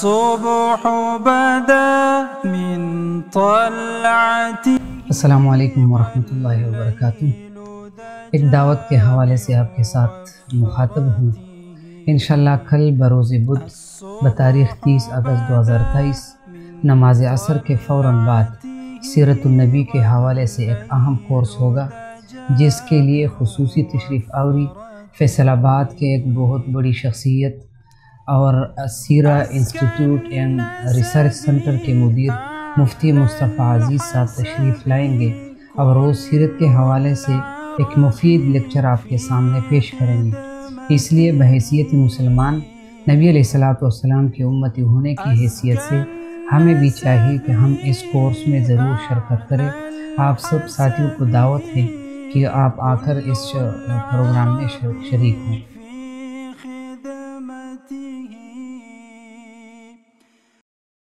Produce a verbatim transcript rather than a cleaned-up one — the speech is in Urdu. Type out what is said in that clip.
الصبح بدا من طلعتی۔ السلام علیکم ورحمۃ اللہ وبرکاتہ۔ ایک دعوت کے حوالے سے آپ کے ساتھ مخاطب ہوں۔ انشاءاللہ کل بروز بدھ بتاریخ تیس اگست دو ہزار تیئیس نماز عصر کے فوراً بعد سیرت النبی کے حوالے سے ایک اہم کورس ہوگا، جس کے لیے خصوصی تشریف آوری فیصل آباد کے ایک بہت بڑی شخصیت اور سیرہ انسٹیٹیوٹ اینڈ ریسرچ سنٹر کے مدیر مفتی مصطفیٰ عزیز صاحب تشریف لائیں گے اور وہ سیرت کے حوالے سے ایک مفید لیکچر آپ کے سامنے پیش کریں گے۔ اس لیے بحیثیت مسلمان نبی علیہ الصلوۃ والسلام کے امتی ہونے کی حیثیت سے ہمیں بھی چاہیے کہ ہم اس کورس میں ضرور شرکت کریں۔ آپ سب ساتھیوں کو دعوت ہے کہ آپ آ کر اس پروگرام میں شریک ہوں۔